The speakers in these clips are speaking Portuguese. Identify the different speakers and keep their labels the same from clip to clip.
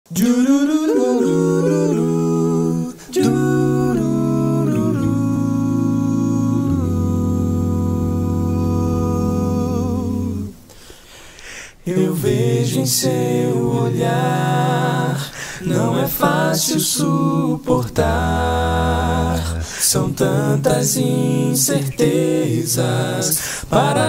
Speaker 1: Eu vejo em seu olhar, não é fácil suportar. São tantas incertezas para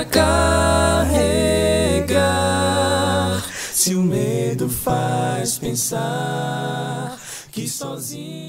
Speaker 1: carregar. Se o medo faz pensar que sozinho...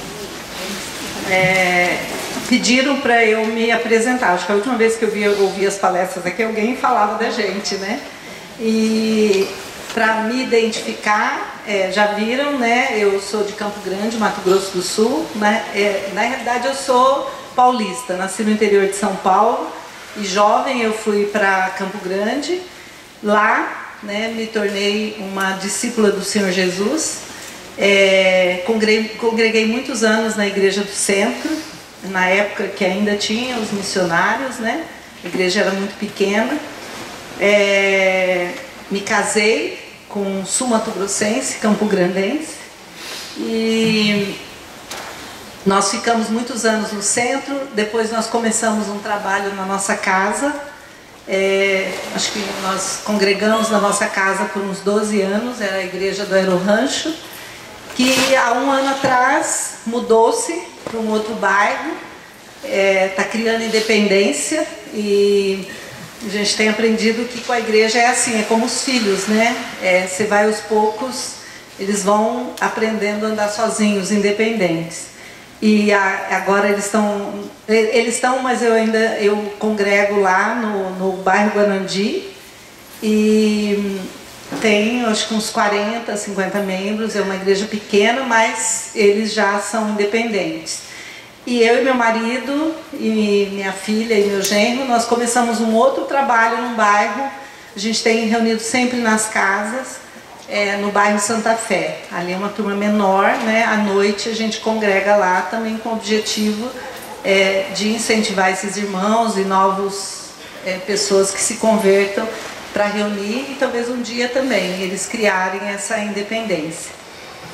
Speaker 2: Pediram para eu me apresentar. Acho que a última vez que eu ouvi as palestras aqui, alguém falava da gente, né? E para me identificar, já viram, né? Eu sou de Campo Grande, Mato Grosso do Sul, né? Na realidade eu sou paulista, nasci no interior de São Paulo e jovem eu fui para Campo Grande. Lá, né, me tornei uma discípula do Senhor Jesus. Congreguei muitos anos na Igreja do Centro, na época que ainda tinha os missionários, né? A igreja era muito pequena. Me casei com um sul-mato-grossense, campograndense, e nós ficamos muitos anos no centro. Depois nós começamos um trabalho na nossa casa. Acho que nós congregamos na nossa casa por uns 12 anos, era a igreja do Aero-Rancho, que há um ano atrás mudou-se para um outro bairro, está criando independência, e a gente tem aprendido que com a igreja é assim, é como os filhos, né? Você vai aos poucos, eles vão aprendendo a andar sozinhos, independentes. E agora eles estão, mas eu congrego lá no bairro Guanandi, e tem acho que uns 40, 50 membros, é uma igreja pequena, mas eles já são independentes. E eu e meu marido, e minha filha e meu genro, nós começamos um outro trabalho num bairro. A gente tem reunido sempre nas casas, no bairro Santa Fé. Ali é uma turma menor, né? À noite a gente congrega lá também com o objetivo de incentivar esses irmãos e novos pessoas que se convertam para reunir e talvez um dia também eles criarem essa independência.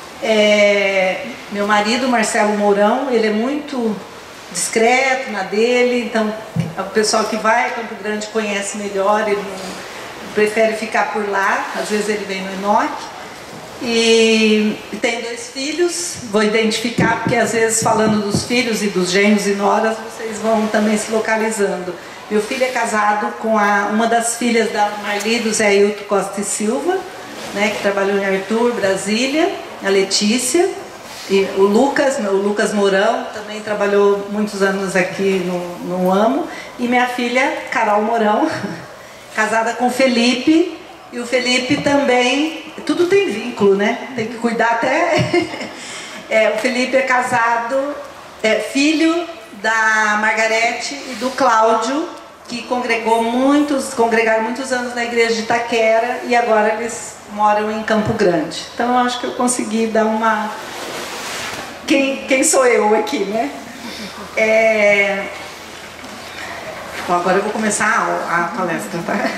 Speaker 2: Meu marido, Marcelo Mourão, ele é muito discreto na dele, então o pessoal que vai a Campo Grande conhece melhor, ele não prefere ficar por lá, às vezes ele vem no Enoque. E tem 2 filhos, vou identificar porque às vezes falando dos filhos e dos genros e noras, vocês vão também se localizando. Meu filho é casado com uma das filhas da Marli, do Zé Hilton Costa e Silva, né, que trabalhou em Arthur, Brasília, a Letícia, e o Lucas Mourão, também trabalhou muitos anos aqui no AMO, e minha filha, Carol Mourão, casada com o Felipe, e o Felipe também, tudo tem vínculo, né? Tem que cuidar até... o Felipe é casado, filho da Margarete e do Cláudio, que congregaram muitos anos na igreja de Itaquera, e agora eles moram em Campo Grande. Então eu acho que eu consegui dar uma... Quem sou eu aqui, né? Bom, agora eu vou começar a palestra, tá?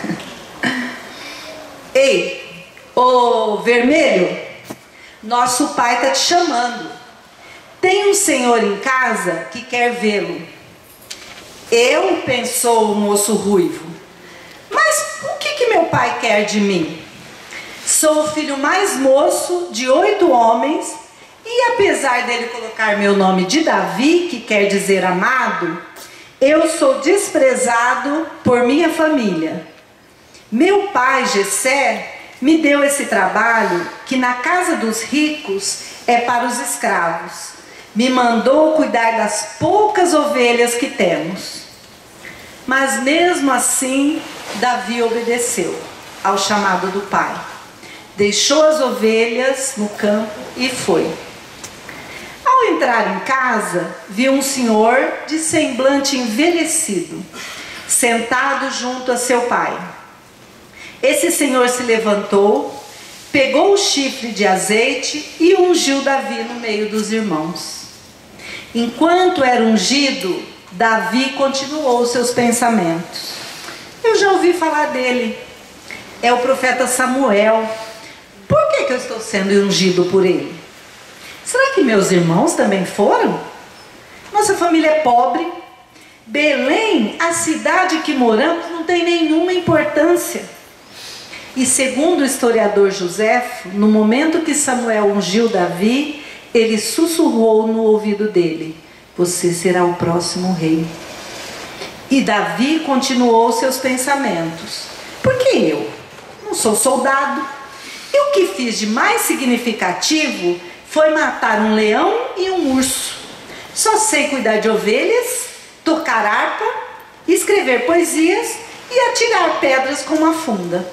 Speaker 2: Ei, ô vermelho, nosso pai está te chamando. Tem um senhor em casa que quer vê-lo. Eu, pensou o moço ruivo, mas o que meu pai quer de mim? Sou o filho mais moço de 8 homens, e apesar dele colocar meu nome de Davi, que quer dizer amado, eu sou desprezado por minha família. Meu pai, Jessé, me deu esse trabalho que na casa dos ricos é para os escravos. Me mandou cuidar das poucas ovelhas que temos. Mas mesmo assim, Davi obedeceu ao chamado do pai. Deixou as ovelhas no campo e foi. Ao entrar em casa, viu um senhor de semblante envelhecido, sentado junto a seu pai. Esse senhor se levantou, pegou o chifre de azeite e ungiu Davi no meio dos irmãos. Enquanto era ungido, Davi continuou seus pensamentos. Eu já ouvi falar dele. É o profeta Samuel. Por que que eu estou sendo ungido por Ele? Será que meus irmãos também foram? Nossa família é pobre. Belém, a cidade que moramos, não tem nenhuma importância. E segundo o historiador Joséfo, no momento que Samuel ungiu Davi, ele sussurrou no ouvido dele: você será o próximo rei. E Davi continuou seus pensamentos: por que eu? Não sou soldado. E o que fiz de mais significativo foi matar um leão e um urso. Só sei cuidar de ovelhas, tocar harpa, escrever poesias e atirar pedras com uma funda.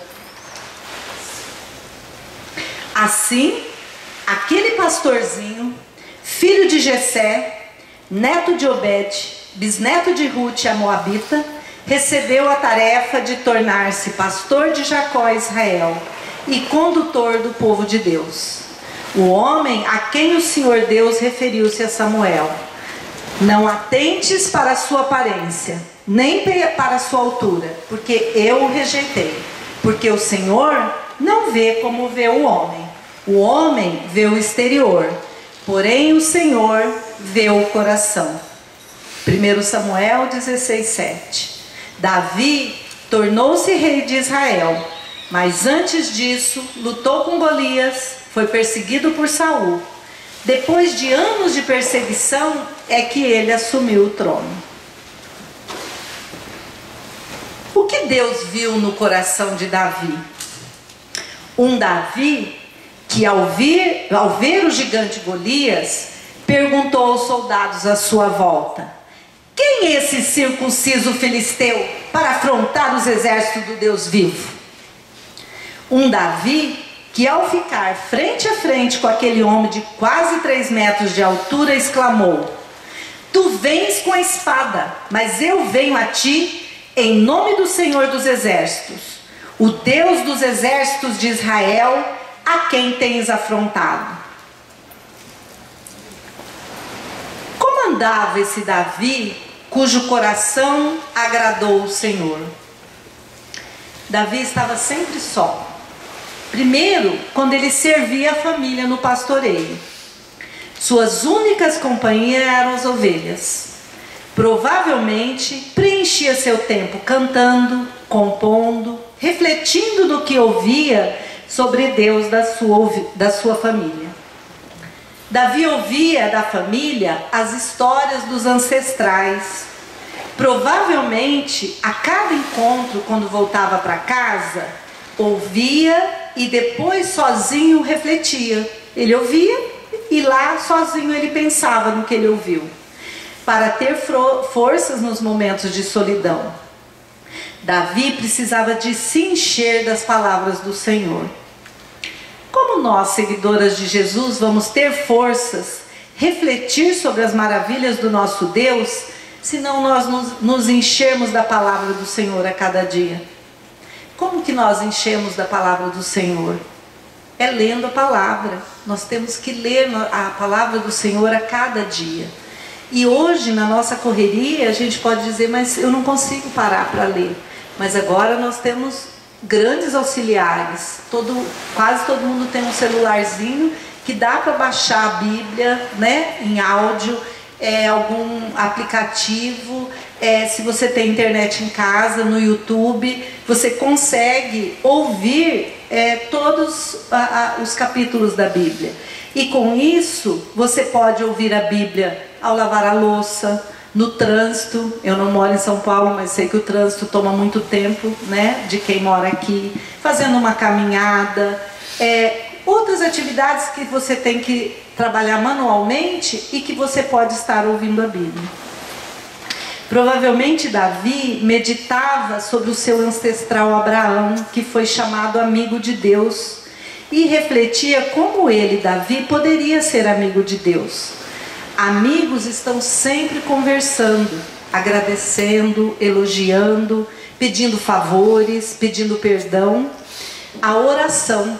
Speaker 2: Assim, aquele pastorzinho, filho de Jessé, neto de Obed, bisneto de Rute a Moabita, recebeu a tarefa de tornar-se pastor de Jacó e Israel e condutor do povo de Deus. O homem a quem o Senhor Deus referiu-se a Samuel: não atentes para a sua aparência, nem para a sua altura, porque eu o rejeitei. Porque o Senhor não vê como vê o homem. O homem vê o exterior, porém o Senhor vê o coração. 1 Samuel 16:7. Davi tornou-se rei de Israel, mas antes disso lutou com Golias, foi perseguido por Saul. Depois de anos de perseguição é que ele assumiu o trono. O que Deus viu no coração de Davi? Um Davi que ao ver o gigante Golias, perguntou aos soldados à sua volta: quem é esse circunciso filisteu para afrontar os exércitos do Deus vivo? Um Davi que ao ficar frente a frente com aquele homem de quase 3 metros de altura, exclamou: tu vens com a espada, mas eu venho a ti em nome do Senhor dos exércitos, o Deus dos exércitos de Israel, a quem tens afrontado. Como andava esse Davi, cujo coração agradou o Senhor? Davi estava sempre só. Primeiro, quando ele servia a família no pastoreio. Suas únicas companhias eram as ovelhas. Provavelmente preenchia seu tempo cantando, compondo, refletindo do que ouvia sobre Deus da sua família. Davi ouvia da família as histórias dos ancestrais. Provavelmente, a cada encontro, quando voltava para casa, ouvia e depois sozinho refletia. Ele ouvia e lá sozinho ele pensava no que ele ouviu, para ter forças nos momentos de solidão. Davi precisava de se encher das palavras do Senhor. Como nós, seguidoras de Jesus, vamos ter forças, refletir sobre as maravilhas do nosso Deus, se não nós nos enchermos da palavra do Senhor a cada dia? Como que nós enchemos da palavra do Senhor? É lendo a palavra. Nós temos que ler a palavra do Senhor a cada dia. E hoje, na nossa correria, a gente pode dizer: mas eu não consigo parar para ler. Mas agora nós temos grandes auxiliares. Quase todo mundo tem um celularzinho que dá para baixar a Bíblia, né, em áudio, algum aplicativo. Se você tem internet em casa, no YouTube, você consegue ouvir todos os capítulos da Bíblia. E com isso, você pode ouvir a Bíblia ao lavar a louça, no trânsito. Eu não moro em São Paulo, mas sei que o trânsito toma muito tempo, né, de quem mora aqui. Fazendo uma caminhada, outras atividades que você tem que trabalhar manualmente e que você pode estar ouvindo a Bíblia. Provavelmente Davi meditava sobre o seu ancestral Abraão, que foi chamado amigo de Deus, e refletia como ele, Davi, poderia ser amigo de Deus. Amigos estão sempre conversando, agradecendo, elogiando, pedindo favores, pedindo perdão. A oração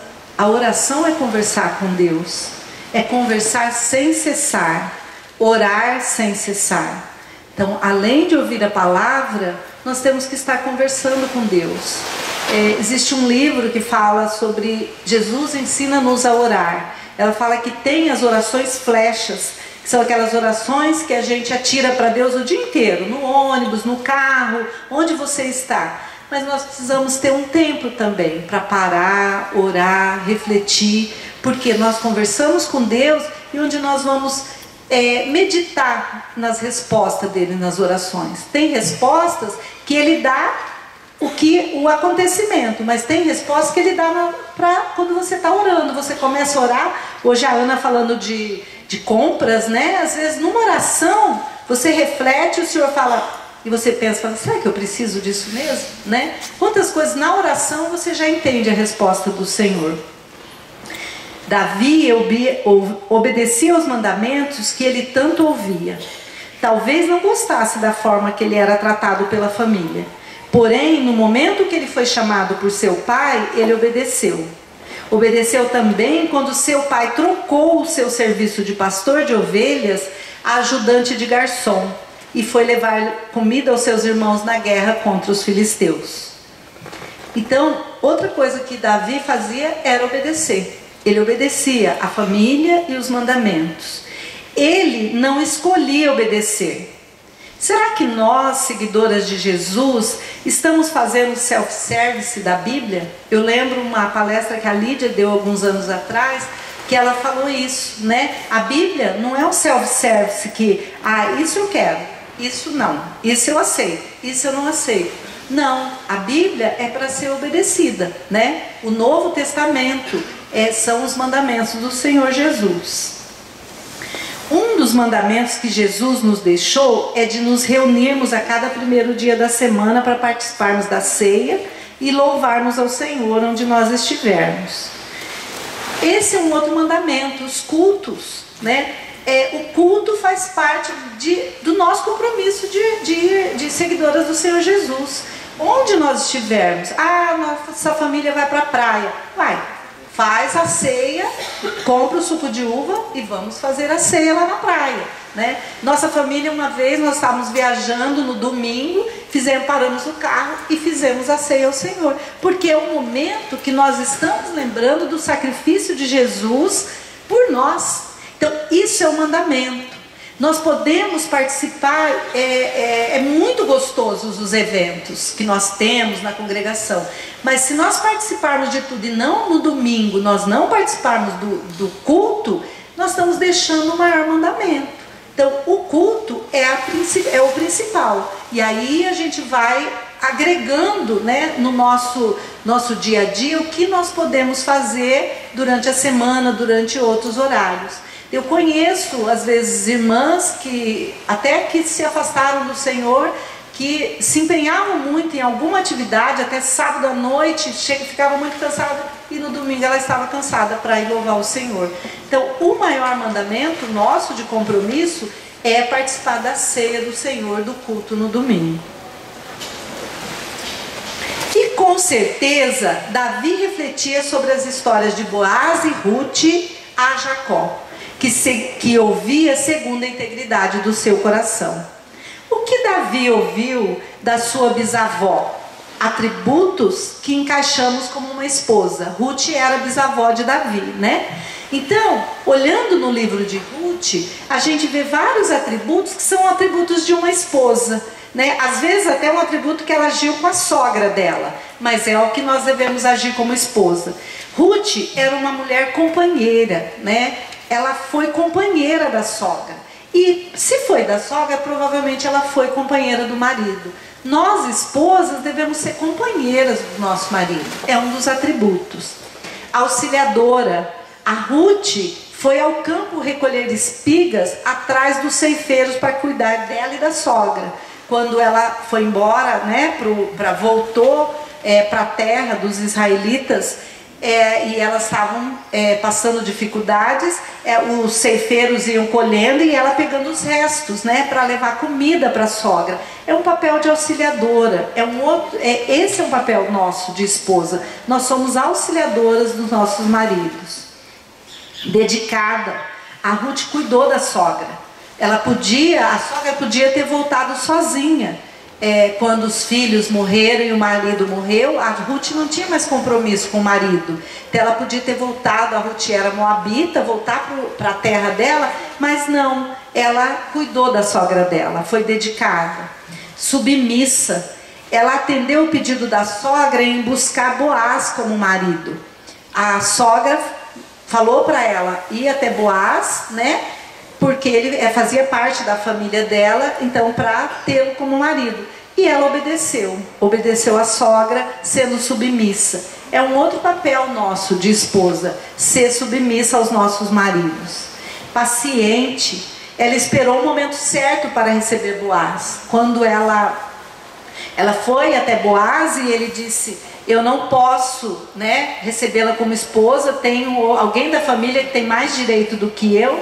Speaker 2: é conversar com Deus, é conversar sem cessar, orar sem cessar. Então, além de ouvir a palavra, nós temos que estar conversando com Deus. existe um livro que fala sobre Jesus ensina-nos a orar. Ela fala que tem as orações flechas, que são aquelas orações que a gente atira para Deus o dia inteiro, no ônibus, no carro, onde você está. Mas nós precisamos ter um tempo também para parar, orar, refletir, porque nós conversamos com Deus e onde nós vamos meditar nas respostas dele nas orações. Tem respostas que ele dá o acontecimento, mas tem respostas que ele dá para quando você está orando. Você começa a orar, hoje a Ana falando de compras, né? Às vezes numa oração você reflete, o Senhor fala, e você pensa, será que eu preciso disso mesmo? Né? Quantas coisas na oração você já entende a resposta do Senhor. Davi obedecia aos mandamentos que ele tanto ouvia. Talvez não gostasse da forma que ele era tratado pela família. Porém, no momento que ele foi chamado por seu pai, ele obedeceu. Obedeceu também quando seu pai trocou o seu serviço de pastor de ovelhas a ajudante de garçom e foi levar comida aos seus irmãos na guerra contra os filisteus. Então, outra coisa que Davi fazia era obedecer. Ele obedecia a família e os mandamentos. Ele não escolhia obedecer. Será que nós, seguidoras de Jesus, estamos fazendo self-service da Bíblia? Eu lembro uma palestra que a Lídia deu alguns anos atrás, que ela falou isso, né? A Bíblia não é um self-service que, isso eu quero, isso não, isso eu aceito, isso eu não aceito. Não, a Bíblia é para ser obedecida, né? O Novo Testamento são os mandamentos do Senhor Jesus. Um dos mandamentos que Jesus nos deixou é de nos reunirmos a cada primeiro dia da semana para participarmos da ceia e louvarmos ao Senhor onde nós estivermos. Esse é um outro mandamento, os cultos, né? O culto faz parte do nosso compromisso de seguidoras do Senhor Jesus. Onde nós estivermos, nossa família vai para a praia, faz a ceia, compra o suco de uva e vamos fazer a ceia lá na praia, né? Nossa família, uma vez nós estávamos viajando no domingo, paramos o carro e fizemos a ceia ao Senhor, porque é o momento que nós estamos lembrando do sacrifício de Jesus por nós. Então isso é o mandamento. Nós podemos participar, é muito gostoso os eventos que nós temos na congregação, mas se nós participarmos de tudo e não no domingo, nós não participarmos do culto, nós estamos deixando o maior mandamento. Então o culto é o principal, e aí a gente vai agregando, né, no nosso dia a dia o que nós podemos fazer durante a semana, durante outros horários. Eu conheço, às vezes, irmãs que se afastaram do Senhor, que se empenhavam muito em alguma atividade, até sábado à noite, ficava muito cansada, e no domingo ela estava cansada para ir louvar o Senhor. Então, o maior mandamento nosso de compromisso é participar da ceia do Senhor, do culto no domingo. E com certeza, Davi refletia sobre as histórias de Boaz e Ruth a Jacó, que ouvia segundo a integridade do seu coração. O que Davi ouviu da sua bisavó? Atributos que encaixamos como uma esposa. Ruth era bisavó de Davi, né? Então, olhando no livro de Ruth, a gente vê vários atributos que são atributos de uma esposa, né? Às vezes até um atributo que ela agiu com a sogra dela, mas é o que nós devemos agir como esposa. Ruth era uma mulher companheira, né? Ela foi companheira da sogra. E se foi da sogra, provavelmente ela foi companheira do marido. Nós, esposas, devemos ser companheiras do nosso marido. É um dos atributos. Auxiliadora. A Ruth foi ao campo recolher espigas atrás dos ceifeiros para cuidar dela e da sogra. Quando ela foi embora, né, voltou para a terra dos israelitas, e elas estavam passando dificuldades, os ceifeiros iam colhendo e ela pegando os restos, né, para levar comida para a sogra. É um papel de auxiliadora, esse é um papel nosso de esposa. Nós somos auxiliadoras dos nossos maridos. Dedicada. A Ruth cuidou da sogra. A sogra podia ter voltado sozinha, quando os filhos morreram e o marido morreu, a Ruth não tinha mais compromisso com o marido. Então ela podia ter voltado, a Ruth era moabita, voltar para a terra dela, mas não, ela cuidou da sogra dela, foi dedicada, submissa. Ela atendeu o pedido da sogra em buscar Boaz como marido. A sogra falou para ela ir até Boaz, né? Porque ele fazia parte da família dela, então para tê-lo como marido. E ela obedeceu a sogra, sendo submissa. É um outro papel nosso de esposa, ser submissa aos nossos maridos. Paciente, ela esperou o momento certo para receber Boaz. Quando ela foi até Boaz e ele disse: eu não posso, né, recebê-la como esposa, tenho alguém da família que tem mais direito do que eu.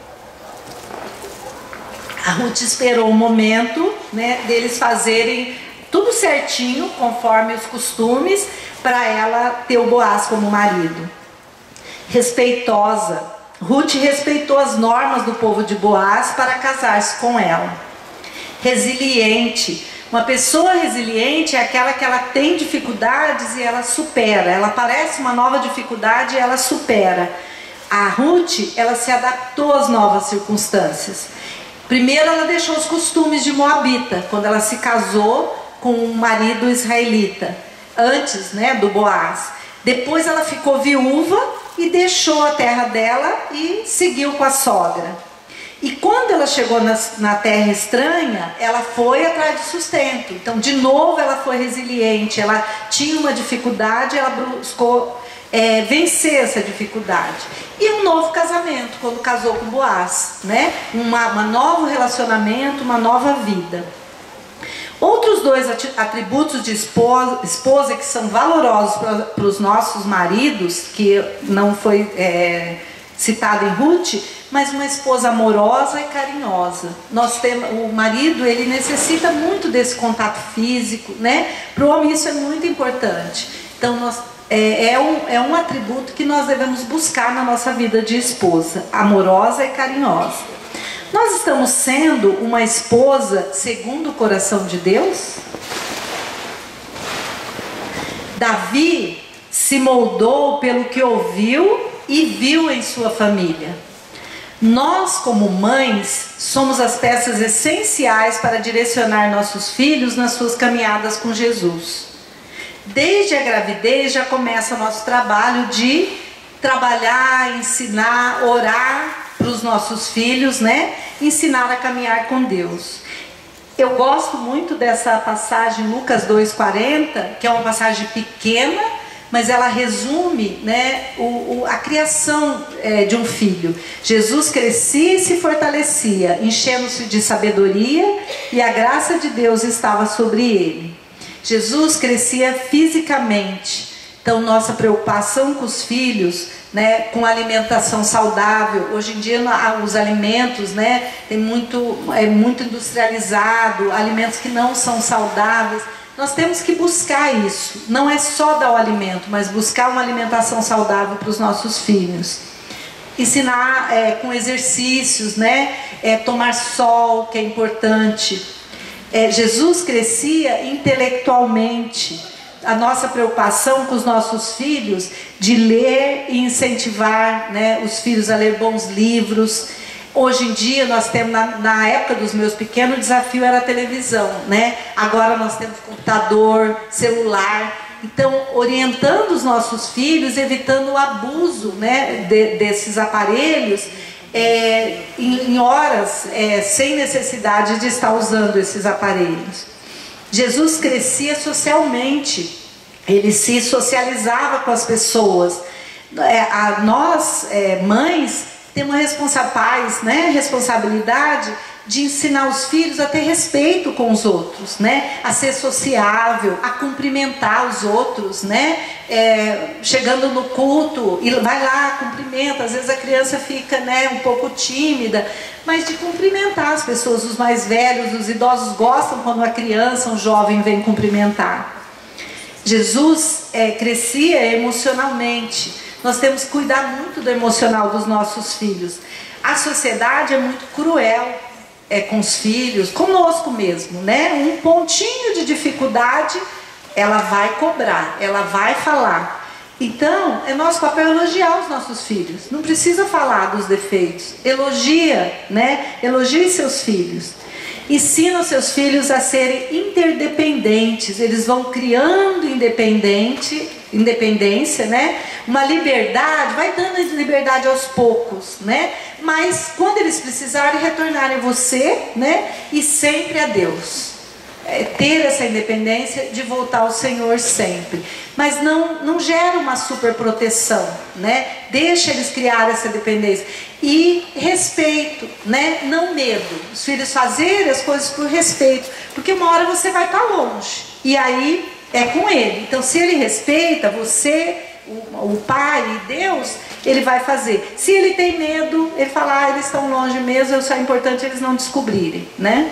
Speaker 2: A Ruth esperou o momento, né, deles fazerem tudo certinho, conforme os costumes, para ela ter o Boaz como marido. Respeitosa, Ruth respeitou as normas do povo de Boaz para casar-se com ela. Resiliente, uma pessoa resiliente é aquela que ela tem dificuldades e ela supera. Ela aparece uma nova dificuldade e ela supera. A Ruth, ela se adaptou às novas circunstâncias. Primeiro ela deixou os costumes de moabita, quando ela se casou com um marido israelita, antes, né, do Boaz. Depois ela ficou viúva e deixou a terra dela e seguiu com a sogra. E quando ela chegou na terra estranha, ela foi atrás de sustento. Então, de novo, ela foi resiliente. Ela tinha uma dificuldade, ela buscou vencer essa dificuldade. E um novo casamento, quando casou com Boaz, né? Um novo relacionamento, uma nova vida. Outros dois atributos de esposa que são valorosos para os nossos maridos, que não foi citado em Ruth, mas uma esposa amorosa e carinhosa. O marido, ele necessita muito desse contato físico, né? Para o homem isso é muito importante. Então é um atributo que nós devemos buscar na nossa vida de esposa, amorosa e carinhosa. Nós estamos sendo uma esposa segundo o coração de Deus? Davi se moldou pelo que ouviu e viu em sua família. Nós, como mães, somos as peças essenciais para direcionar nossos filhos nas suas caminhadas com Jesus. Desde a gravidez já começa o nosso trabalho de trabalhar, ensinar, orar para os nossos filhos, né? Ensinar a caminhar com Deus. Eu gosto muito dessa passagem, Lucas 2,40, que é uma passagem pequena, mas ela resume, né, a criação de um filho. Jesus crescia e se fortalecia, enchendo-se de sabedoria, e a graça de Deus estava sobre ele. Jesus crescia fisicamente. Então, nossa preocupação com os filhos, né, com alimentação saudável. Hoje em dia os alimentos, né, é muito industrializado, alimentos que não são saudáveis. Nós temos que buscar isso. Não é só dar o alimento, mas buscar uma alimentação saudável para os nossos filhos. Ensinar com exercícios, né, tomar sol, que é importante. Jesus crescia intelectualmente. A nossa preocupação com os nossos filhos de ler e incentivar, né, os filhos a ler bons livros. Hoje em dia nós temos, na época dos meus pequenos, o desafio era a televisão, né? Agora nós temos computador, celular. Então, orientando os nossos filhos, evitando o abuso, né, desses aparelhos, em horas sem necessidade de estar usando esses aparelhos. Jesus crescia socialmente, ele se socializava com as pessoas. Nós, mães, temos responsabilidade de ensinar os filhos a ter respeito com os outros, né? A ser sociável, a cumprimentar os outros, né? Chegando no culto, e vai lá, cumprimenta. Às vezes a criança fica, né, um pouco tímida, mas de cumprimentar as pessoas, os mais velhos, os idosos gostam quando a criança, um jovem vem cumprimentar. Jesus crescia emocionalmente. Nós temos que cuidar muito do emocional dos nossos filhos. A sociedade é muito cruel. com os filhos, conosco mesmo, né? Um pontinho de dificuldade, ela vai cobrar, ela vai falar. Então, é nosso papel elogiar os nossos filhos. Não precisa falar dos defeitos. Elogia, né? Elogie seus filhos. Ensina os seus filhos a serem interdependentes. Eles vão criando independência, né? Uma liberdade, vai dando liberdade aos poucos, né? Mas quando eles precisarem, retornarem a você, né? E sempre a Deus. Ter essa independência de voltar ao Senhor sempre. Mas não gera uma super proteção, né? Deixa eles criar essa dependência. E respeito, né? Não medo. Os filhos fazerem as coisas por respeito. Porque uma hora você vai estar longe. E aí é com ele. Então se ele respeita você, o pai e Deus, ele vai fazer. Se ele tem medo, ele fala, eles estão longe mesmo, é importante eles não descobrirem, né?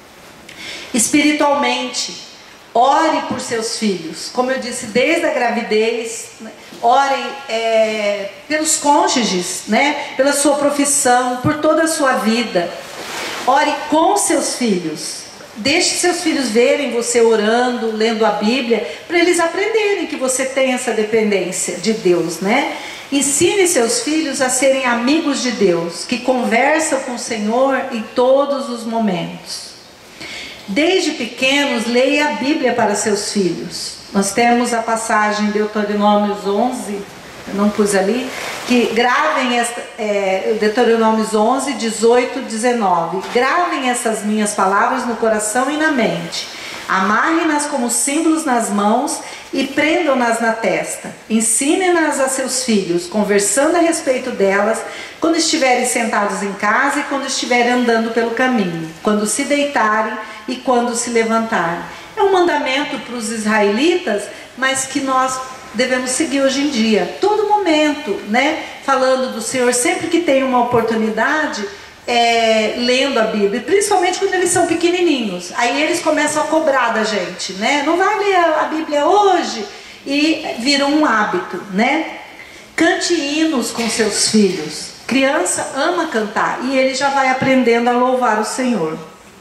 Speaker 2: Espiritualmente, ore por seus filhos. Como eu disse, desde a gravidez, ore pelos cônjuges, né? Pela sua profissão, por toda a sua vida. Ore com seus filhos. Deixe seus filhos verem você orando, lendo a Bíblia, para eles aprenderem que você tem essa dependência de Deus, né? Ensine seus filhos a serem amigos de Deus, que conversam com o Senhor em todos os momentos. Desde pequenos, leia a Bíblia para seus filhos. Nós temos a passagem de Deuteronômios 11, eu não pus ali, que gravem Deuteronômios 11, 18, 19. Gravem essas minhas palavras no coração e na mente. Amarrem-nas como símbolos nas mãos e prendam-nas na testa. Ensinem-nas a seus filhos, conversando a respeito delas, quando estiverem sentados em casa e quando estiverem andando pelo caminho, quando se deitarem e quando se levantarem. É um mandamento para os israelitas, mas que nós devemos seguir hoje em dia. Todo momento, né? Falando do Senhor, sempre que tem uma oportunidade, lendo a Bíblia, principalmente quando eles são pequenininhos. Aí eles começam a cobrar da gente, né? Não vai ler a Bíblia hoje, e viram um hábito, né? Cante hinos com seus filhos. Criança ama cantar e ele já vai aprendendo a louvar o Senhor.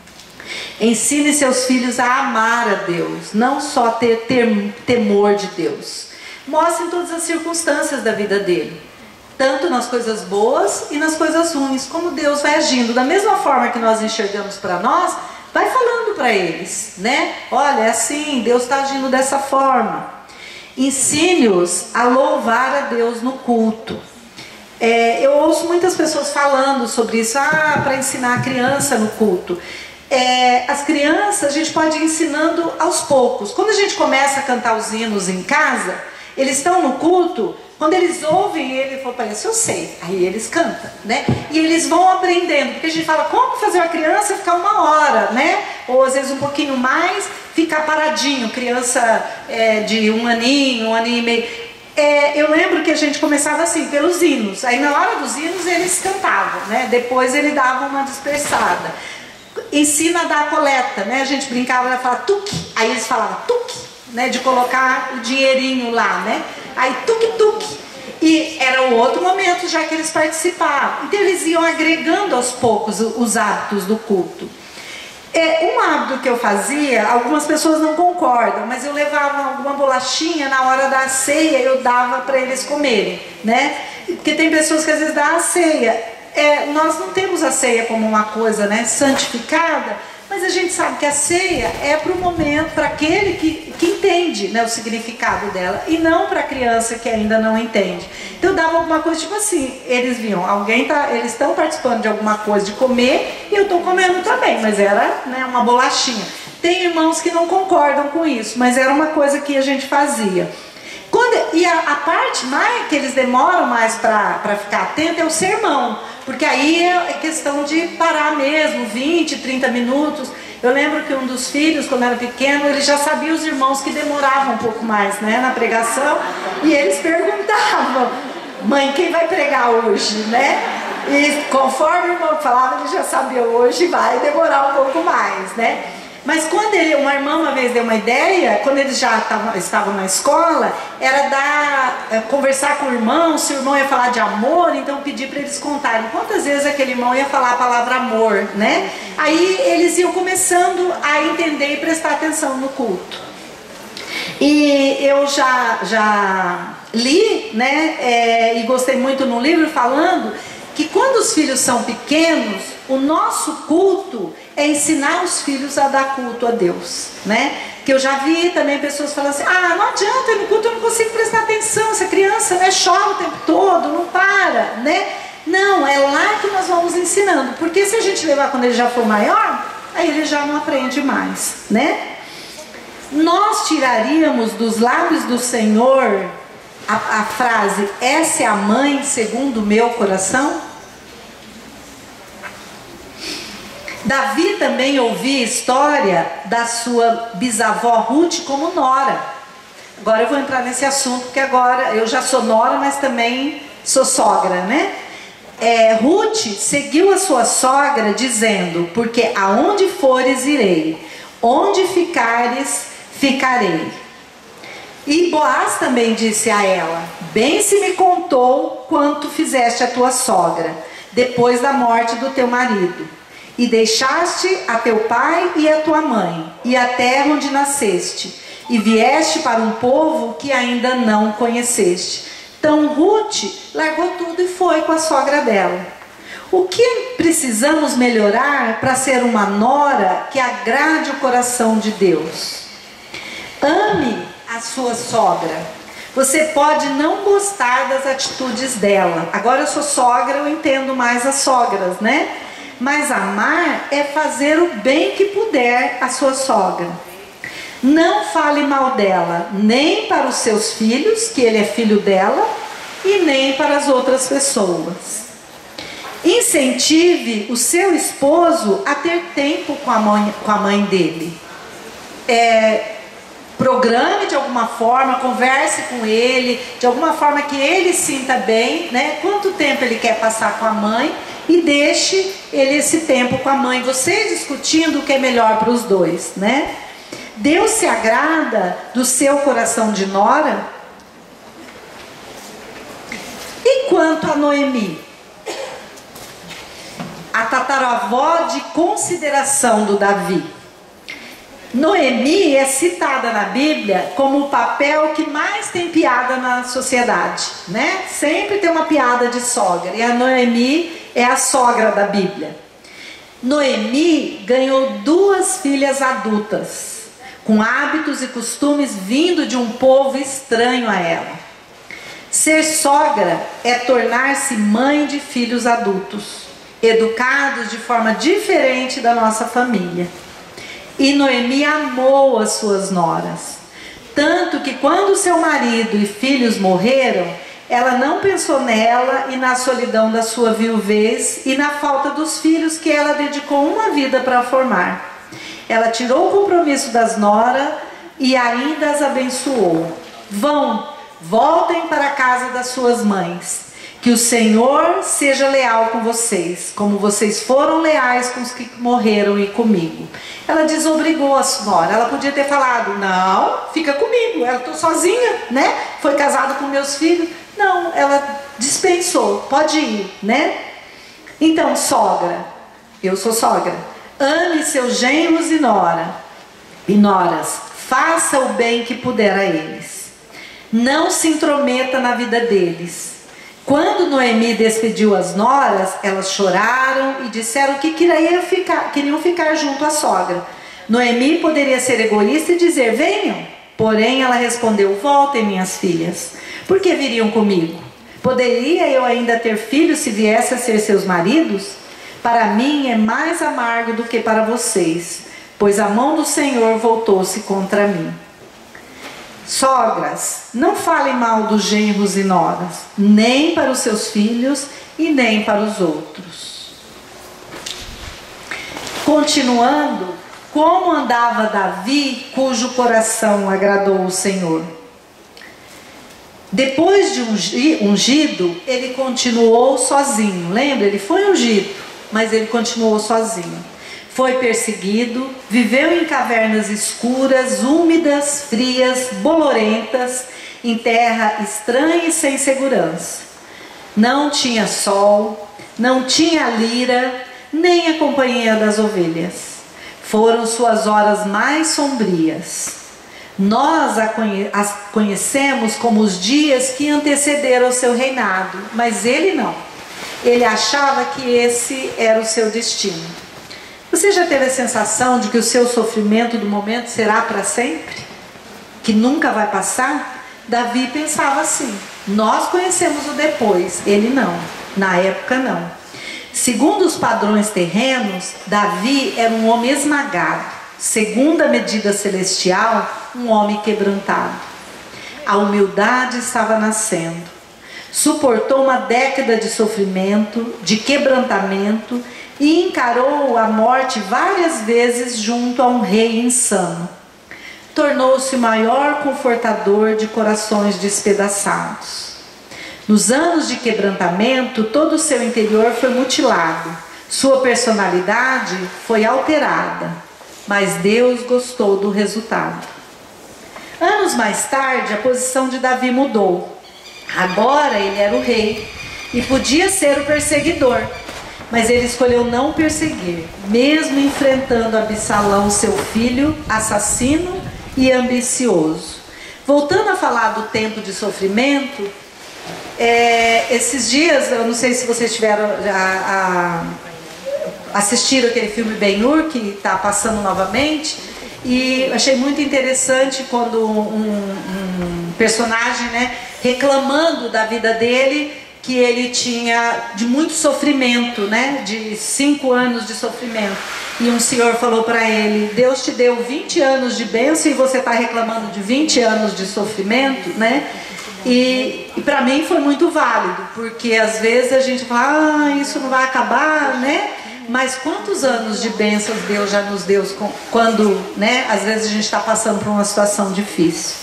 Speaker 2: Ensine seus filhos a amar a Deus, não só ter temor de Deus. Mostre todas as circunstâncias da vida dele, tanto nas coisas boas e nas coisas ruins, como Deus vai agindo. Da mesma forma que nós enxergamos para nós, vai falando para eles, né? Olha, é assim, Deus está agindo dessa forma. Ensine-os a louvar a Deus no culto. Eu ouço muitas pessoas falando sobre isso, para ensinar a criança no culto. As crianças a gente pode ir ensinando aos poucos. Quando a gente começa a cantar os hinos em casa, eles estão no culto, quando eles ouvem ele, fala, isso eu sei, aí eles cantam, né? E eles vão aprendendo, porque a gente fala, como fazer uma criança ficar 1 hora, né? Ou às vezes um pouquinho mais, ficar paradinho, criança de 1 aninho, 1 aninho e meio. Eu lembro que a gente começava assim, pelos hinos, aí na hora dos hinos eles cantavam, né? Depois ele dava uma dispersada. Ensina a dar a coleta, né? A gente brincava, ela falava tuque, aí eles falavam tuque, né? De colocar o dinheirinho lá, né? Aí tuque. E era o outro momento já que eles participavam. Então eles iam agregando aos poucos os hábitos do culto. Um hábito que eu fazia, algumas pessoas não concordam, mas eu levava alguma bolachinha na hora da ceia, eu dava para eles comerem, né? Porque tem pessoas que às vezes dão a ceia. Nós não temos a ceia como uma coisa, né, santificada, mas a gente sabe que a ceia é para o momento, para aquele que entende, né, o significado dela, e não para a criança que ainda não entende. Então eu dava alguma coisa tipo assim, eles viam, eles estão participando de alguma coisa de comer, e eu estou comendo também, mas era, né, uma bolachinha. Tem irmãos que não concordam com isso, mas era uma coisa que a gente fazia. E a parte mais que eles demoram mais para ficar atento é o sermão, porque aí é questão de parar mesmo, 20, 30 minutos. Eu lembro que um dos filhos, quando era pequeno, ele já sabia os irmãos que demoravam um pouco mais, né, na pregação, e eles perguntavam, mãe, quem vai pregar hoje, né? E conforme o irmão falava, ele já sabia, hoje vai demorar um pouco mais, né? Mas quando uma irmã uma vez deu uma ideia, quando eles já estavam na escola, era conversar com o irmão, se o irmão ia falar de amor, então pedir para eles contarem quantas vezes aquele irmão ia falar a palavra amor, né? Aí eles iam começando a entender e prestar atenção no culto. E eu já li, né, e gostei muito no livro falando que quando os filhos são pequenos, o nosso culto é ensinar os filhos a dar culto a Deus, né? Que eu já vi também pessoas falando assim, não adianta, no culto eu não consigo prestar atenção, essa criança, né, chora o tempo todo, não para, né? Não, é lá que nós vamos ensinando, porque se a gente levar quando ele já for maior, aí ele já não aprende mais, né? Nós tiraríamos dos lábios do Senhor a frase, essa é a mãe segundo o meu coração? Davi também ouvia história da sua bisavó Ruth como nora. Agora eu vou entrar nesse assunto, porque agora eu já sou nora, mas também sou sogra, né? Ruth seguiu a sua sogra dizendo, porque aonde fores irei, onde ficares, ficarei. E Boaz também disse a ela, bem se me contou quanto fizeste a tua sogra, depois da morte do teu marido. E deixaste a teu pai e a tua mãe, e a terra onde nasceste, e vieste para um povo que ainda não conheceste. Então Ruth largou tudo e foi com a sogra dela. O que precisamos melhorar para ser uma nora que agrade o coração de Deus? Ame a sua sogra. Você pode não gostar das atitudes dela. Agora eu sou sogra, eu entendo mais as sogras, né? Mas amar é fazer o bem que puder à sua sogra. Não fale mal dela, nem para os seus filhos, que ele é filho dela, e nem para as outras pessoas. Incentive o seu esposo a ter tempo com a mãe dele. Programe de alguma forma, converse com ele, de alguma forma que ele sinta bem, né? Quanto tempo ele quer passar com a mãe, e deixe ele esse tempo com a mãe, vocês discutindo o que é melhor para os dois, né? Deus se agrada do seu coração de nora? E quanto a Noemi, a tataravó de consideração do Davi? Noemi é citada na Bíblia como o papel que mais tem piada na sociedade, né? Sempre tem uma piada de sogra, e a Noemi é a sogra da Bíblia. Noemi ganhou 2 filhas adultas, com hábitos e costumes vindo de um povo estranho a ela. Ser sogra é tornar-se mãe de filhos adultos, educados de forma diferente da nossa família. E Noemi amou as suas noras, tanto que quando seu marido e filhos morreram, ela não pensou nela e na solidão da sua viuvez e na falta dos filhos que ela dedicou uma vida para formar. Ela tirou o compromisso das noras e ainda as abençoou. Voltem para a casa das suas mães. Que o Senhor seja leal com vocês, como vocês foram leais com os que morreram e comigo. Ela desobrigou a nora. Ela podia ter falado, não, fica comigo, eu estou sozinha, né? Foi casado com meus filhos. Não, ela dispensou, pode ir, né? Então, sogra, eu sou sogra, ame seus genros e noras, faça o bem que puder a eles. Não se intrometa na vida deles. Quando Noemi despediu as noras, elas choraram e disseram que queriam ficar junto à sogra. Noemi poderia ser egoísta e dizer, venham. Porém, ela respondeu, voltem minhas filhas. Por que viriam comigo? Poderia eu ainda ter filhos se viesse a ser seus maridos? Para mim é mais amargo do que para vocês, pois a mão do Senhor voltou-se contra mim. Sogras, não falem mal dos genros e noras, nem para os seus filhos e nem para os outros. Continuando, como andava Davi, cujo coração agradou o Senhor? Depois de ungido, ele continuou sozinho. Lembra? Ele foi ungido, mas ele continuou sozinho. Foi perseguido, viveu em cavernas escuras, úmidas, frias, bolorentas, em terra estranha e sem segurança. Não tinha sol, não tinha lira, nem a companhia das ovelhas. Foram suas horas mais sombrias. Nós as conhecemos como os dias que antecederam o seu reinado, mas ele não. Ele achava que esse era o seu destino. Você já teve a sensação de que o seu sofrimento do momento será para sempre? Que nunca vai passar? Davi pensava assim. Nós conhecemos o depois, ele não. Na época não. Segundo os padrões terrenos, Davi era um homem esmagado. Segundo a medida celestial, um homem quebrantado. A humildade estava nascendo. Suportou uma década de sofrimento, de quebrantamento, e encarou a morte várias vezes junto a um rei insano. Tornou-se o maior confortador de corações despedaçados. Nos anos de quebrantamento, todo o seu interior foi mutilado. Sua personalidade foi alterada. Mas Deus gostou do resultado. Anos mais tarde, a posição de Davi mudou. Agora ele era o rei e podia ser o perseguidor. Mas ele escolheu não perseguir, mesmo enfrentando Absalão, seu filho, assassino e ambicioso. Voltando a falar do tempo de sofrimento, esses dias, eu não sei se vocês tiveram assistiram aquele filme Ben-Hur, que está passando novamente, e achei muito interessante quando um personagem, né, reclamando da vida dele, que ele tinha de muito sofrimento, né, de 5 anos de sofrimento, e um senhor falou para ele: Deus te deu 20 anos de bênção e você está reclamando de 20 anos de sofrimento, né? E para mim foi muito válido, porque às vezes a gente fala, isso não vai acabar, né? Mas quantos anos de bênçãos Deus já nos deu quando, né, às vezes a gente está passando por uma situação difícil.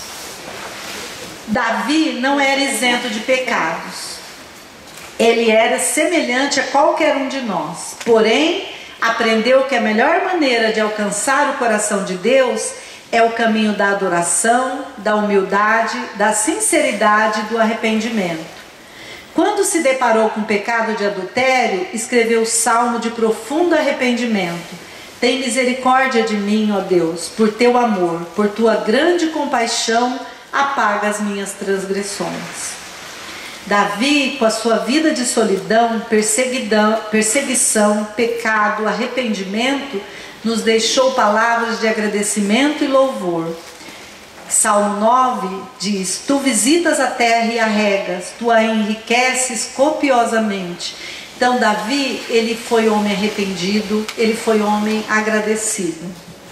Speaker 2: Davi não era isento de pecados. Ele era semelhante a qualquer um de nós. Porém, aprendeu que a melhor maneira de alcançar o coração de Deus é o caminho da adoração, da humildade, da sinceridade e do arrependimento. Quando se deparou com o pecado de adultério, escreveu o salmo de profundo arrependimento. Tem misericórdia de mim, ó Deus, por teu amor, por tua grande compaixão, apaga as minhas transgressões. Davi, com a sua vida de solidão, perseguição, pecado, arrependimento, nos deixou palavras de agradecimento e louvor. Salmo 9 diz: Tu visitas a terra e a regas, tu a enriqueces copiosamente. Então Davi, ele foi homem arrependido, ele foi homem agradecido.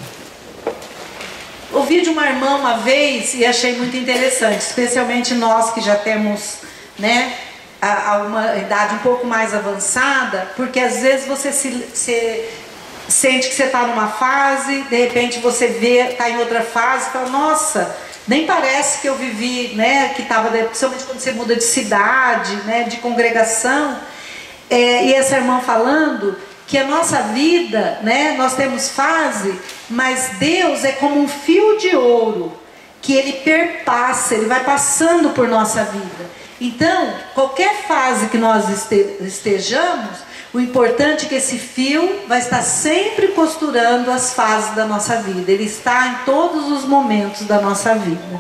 Speaker 2: Ouvi de uma irmã uma vez e achei muito interessante, especialmente nós que já temos, né, uma idade um pouco mais avançada, porque às vezes você sente que você está numa fase, de repente você está em outra fase e fala, nossa, nem parece que eu vivi, né, que estava, principalmente quando você muda de cidade, né, de congregação, e essa irmã falando que a nossa vida, né, nós temos fase, mas Deus é como um fio de ouro, que ele perpassa, ele vai passando por nossa vida. Então, qualquer fase que nós estejamos, o importante é que esse fio vai estar sempre costurando as fases da nossa vida. Ele está em todos os momentos da nossa vida.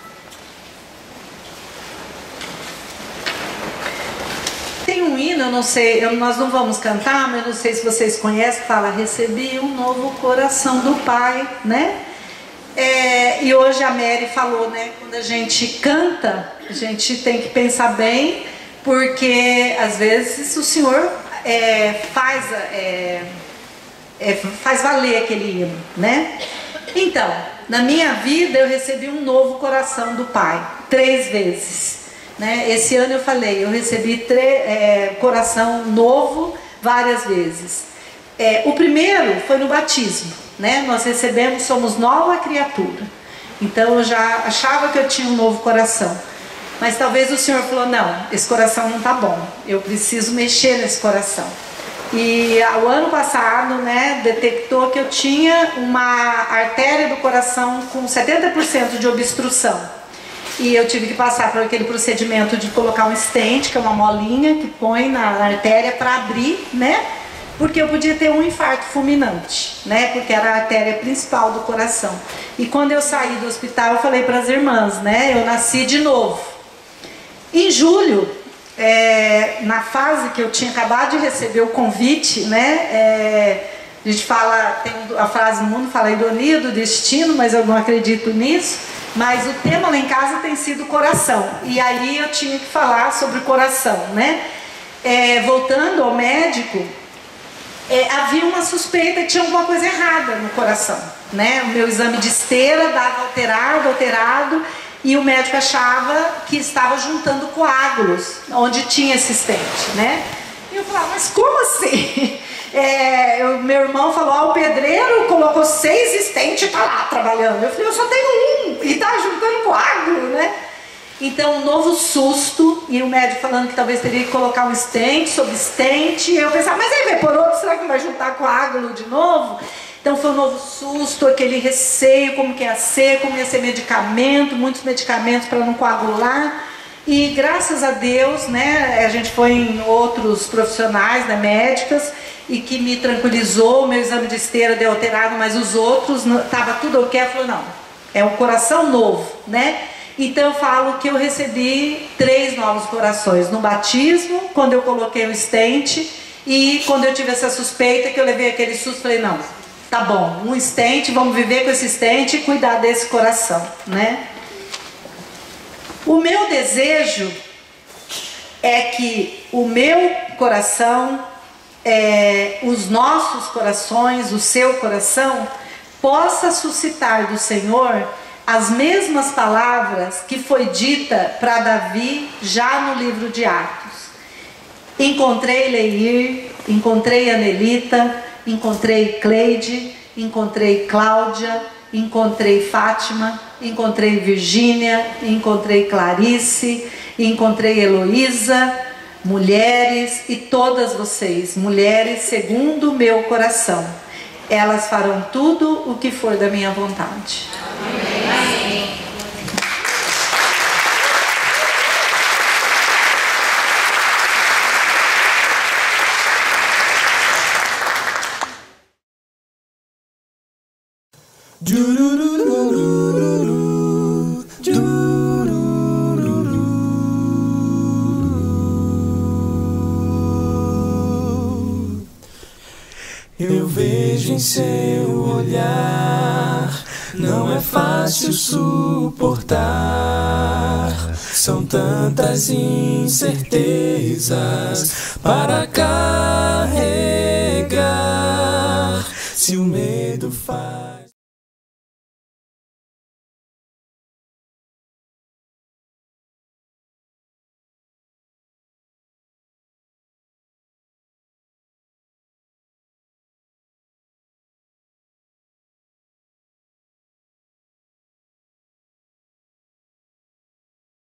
Speaker 2: Tem um hino, eu não sei, nós não vamos cantar, mas eu não sei se vocês conhecem, que fala: recebi um novo coração do Pai, né? E hoje a Mary falou, né? Quando a gente canta, a gente tem que pensar bem, porque às vezes o Senhor faz valer aquele hino, né? Então, na minha vida eu recebi um novo coração do Pai, 3 vezes, né? Esse ano eu falei, eu recebi coração novo várias vezes. O primeiro foi no batismo, né? Nós recebemos, somos nova criatura. Então eu já achava que eu tinha um novo coração. Mas talvez o Senhor falou, não, esse coração não está bom, eu preciso mexer nesse coração. E o ano passado, né, detectou que eu tinha uma artéria do coração com 70% de obstrução. E eu tive que passar por aquele procedimento de colocar um stent, que é uma molinha que põe na artéria para abrir, né? Porque eu podia ter um infarto fulminante, né? Porque era a artéria principal do coração. E quando eu saí do hospital, eu falei para as irmãs, né? Eu nasci de novo. Em julho, na fase que eu tinha acabado de receber o convite, né? A gente fala, tem a frase no mundo, fala ironia do destino, mas eu não acredito nisso. Mas o tema lá em casa tem sido coração. E aí eu tinha que falar sobre o coração, né? Voltando ao médico, havia uma suspeita que tinha alguma coisa errada no coração, né? O meu exame de esteira dava alterado, e o médico achava que estava juntando coágulos onde tinha esse stent, né? E eu falava, mas como assim? Meu irmão falou, o pedreiro colocou 6 stents e está lá trabalhando. Eu falei, eu só tenho um e está juntando coágulo, né? Então, um novo susto, e o médico falando que talvez teria que colocar um stent sobre stent. E eu pensava, mas aí evaporou, será que vai juntar coágulo de novo? Então foi um novo susto, aquele receio, como que ia ser, como ia ser medicamento, muitos medicamentos para não coagular. E graças a Deus, né, a gente foi em outros profissionais, né, médicas, e que me tranquilizou, o meu exame de esteira deu alterado, mas os outros, estava tudo ok. Ela falou, não, é um coração novo, né? Então eu falo que eu recebi 3 novos corações, no batismo, quando eu coloquei o stent, e quando eu tive essa suspeita, que eu levei aquele susto, falei, não, tá bom, um stent, vamos viver com esse stent e cuidar desse coração, né? O meu desejo é que o meu coração, os nossos corações, o seu coração, possa suscitar do Senhor as mesmas palavras que foi dita para Davi já no livro de Atos. Encontrei Leir, encontrei Anelita, encontrei Cleide, encontrei Cláudia, encontrei Fátima, encontrei Virgínia, encontrei Clarice, encontrei Heloísa, mulheres, e todas vocês, mulheres segundo o meu coração. Elas farão tudo o que for da minha vontade. Amém.
Speaker 1: Eu vejo em seu olhar, não é fácil suportar. São tantas incertezas para carregar. Se o medo faz